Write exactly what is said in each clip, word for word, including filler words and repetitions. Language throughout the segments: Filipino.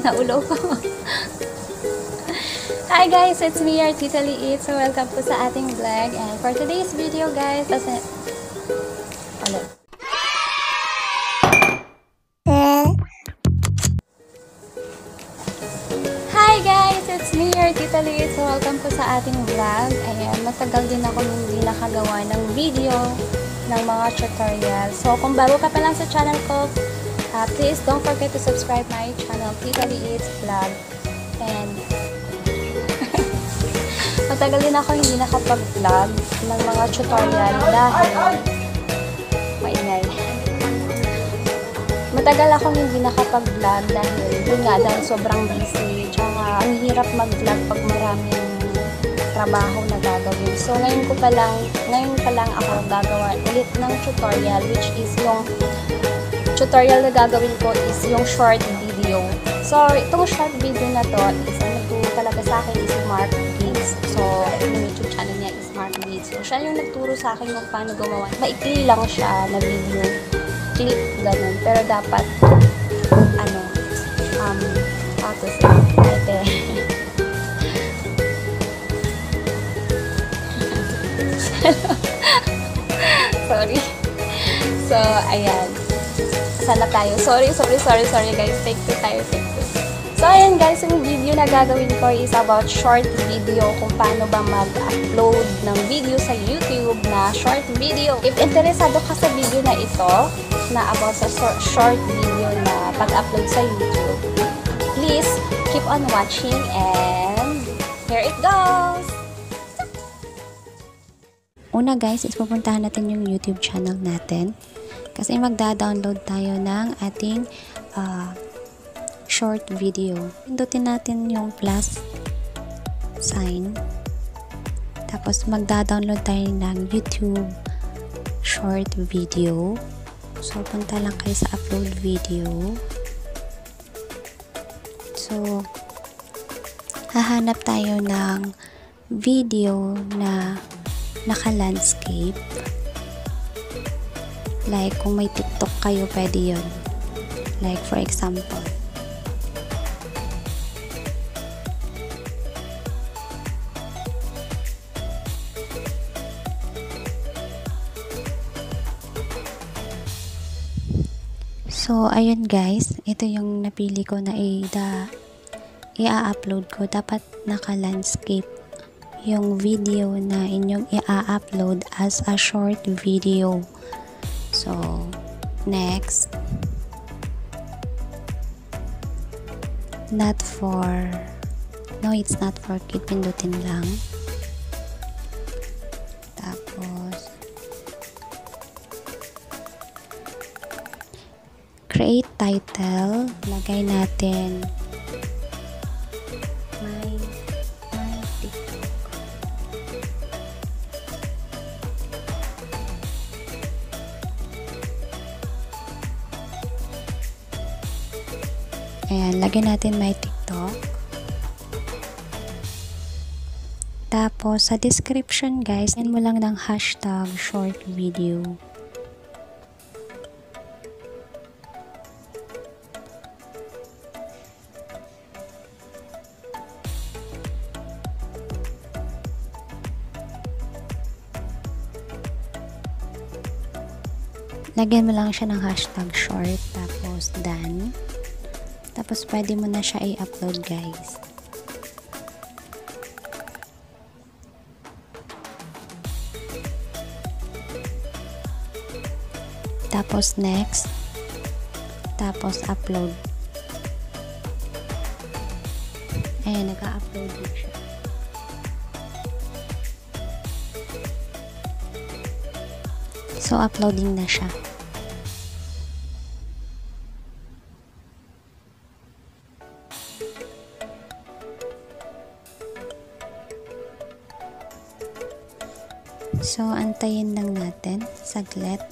Naulo ko. Hi guys, it's me, your Tita Liit. So welcome po sa ating vlog. And for today's video guys, kasi... Ulit. Hi guys, it's me, your Tita Liit. So welcome po sa ating vlog. Ayan, matagal din ako hindi nakagawa ng video ng mga tutorial. So kung bago ka pa lang sa channel ko, uh, please don't forget to subscribe my channel, Tita Liit's Vlog. And matagal din ako hindi nakapag-vlog ng mga tutorial dahil maingay. Matagal akong hindi nakapag-vlog dahil yun nga, dahil sobrang busy. Tsaka ang hirap mag-vlog pag maraming trabaho na gagawin. So ngayon ko pa lang, ngayon pa lang ako gagawa ulit ng tutorial, which is yung tutorial na gagawin ko is yung short video. So itong short video na to is ano to talaga sa akin is Mark Gigs. So yung YouTube channel niya is Mark Gigs. So siya yung nagturo sa akin kung paano gumawa. Maikli lang siya na video. Clip, ganun. Pero dapat ano um how to say ete sorry. So ayan, sana tayo. Sorry, sorry, sorry, sorry guys. Take two tayo, take two. So ayan guys, yung video na gagawin ko is about short video, kung paano ba mag-upload ng video sa YouTube na short video. If interesado ka sa video na ito, na about sa short video na pag-upload sa YouTube, please keep on watching and here it goes! Una guys, is pupuntahan natin yung YouTube channel natin kasi magda-download tayo ng ating uh, short video. Pindutin natin yung plus sign, tapos magda-download tayo ng YouTube short video. So punta lang kayo sa upload video. So hahanap tayo ng video na naka-landscape. Like kung may TikTok kayo, pwede yun. Like for example, so ayun guys, ito yung napili ko na i-upload ko. Dapat naka-landscape yung video na inyong i-upload as a short video. So next, not for no it's not for kid, pindutin lang. Tapos create title, lagay natin my my TikTok. Ayan, lagyan natin my TikTok. Tapos sa description guys, yan mo lang ng hashtag short video. Lagyan mo lang siya ng hashtag short, tapos done. Tapos pwede mo na siya i-upload guys. Tapos next, tapos upload. Ayan, naka-upload na siya. So uploading na siya. So, antayin lang natin saglit.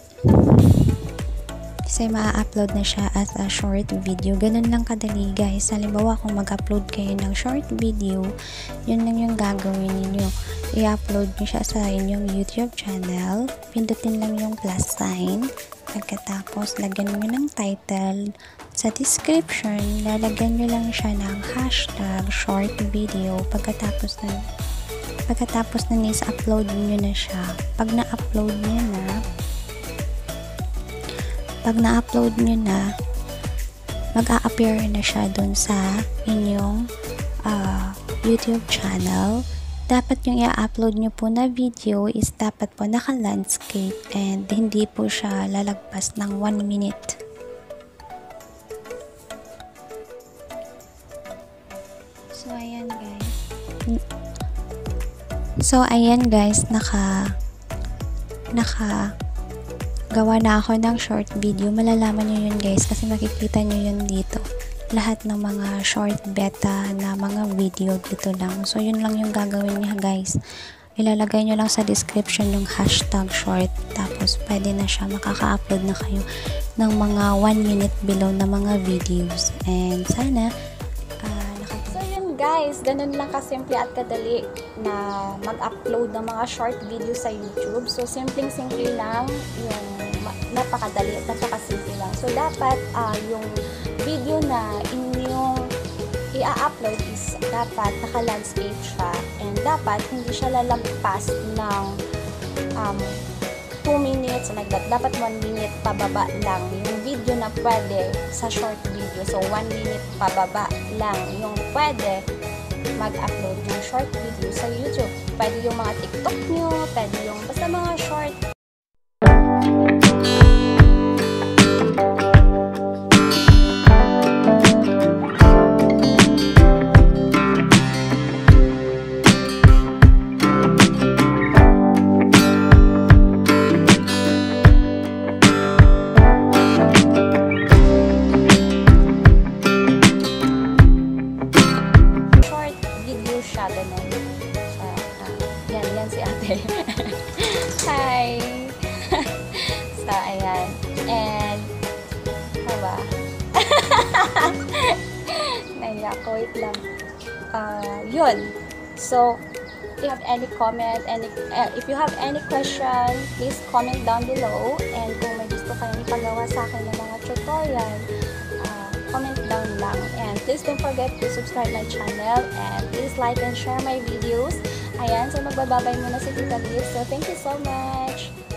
Kasi ma-upload na siya as a short video. Ganun lang kadali guys. Halimbawa kung mag-upload kayo ng short video, yun lang yung gagawin ninyo. I-upload nyo siya sa inyong YouTube channel. Pindutin lang yung plus sign. Pagkatapos, lagyan nyo ng title. sa description, lalagyan nyo lang siya ng hashtag short video pagkatapos na pagkatapos na is-upload nyo na siya. Pag na-upload nyo na pag na-upload nyo na mag-a-appear na siya dun sa inyong uh, YouTube channel. Dapat yung i-upload nyo po na video is dapat po naka-landscape and hindi po siya lalagpas ng one minute. So, ayan guys. So, ayan guys, naka naka gawa na ako ng short video. Malalaman nyo yun guys kasi makikita nyo yun dito. Lahat ng mga short beta na mga video dito lang. So, yun lang yung gagawin niya guys. Ilalagay nyo lang sa description yung hashtag short. Tapos, pwede na siya. Makaka-upload na kayo ng mga one minute below na mga videos. And sana, uh, so yun guys, ganun lang kasimple at kadali na mag-upload ng mga short video sa YouTube. So, simpleng-simple lang yung napakadali at napakasimple lang. So, dapat uh, yung video na inyong i-upload is dapat naka-landscape siya and dapat hindi siya lalampas ng um, two minutes like that. Dapat one minute pababa lang yung video na pwede sa short video. So, one minute pababa lang yung pwede mag-upload ng short video sa YouTube. Pwede yung mga TikTok nyo, pwede yung basta mga short. Siya ganun. So, uh, yan, yan si ate. Hi! So, ayan. And, haba. Naiya ko, wait lang. Uh, yun. So, if you have any comment, any, uh, if you have any question, please comment down below. And kung may gusto kayong ipagawa sa akin ng mga tutorial, comment down lang, and please don't forget to subscribe my channel and please like and share my videos. Ayan, so magbababay muna si Tita Liz. So thank you so much.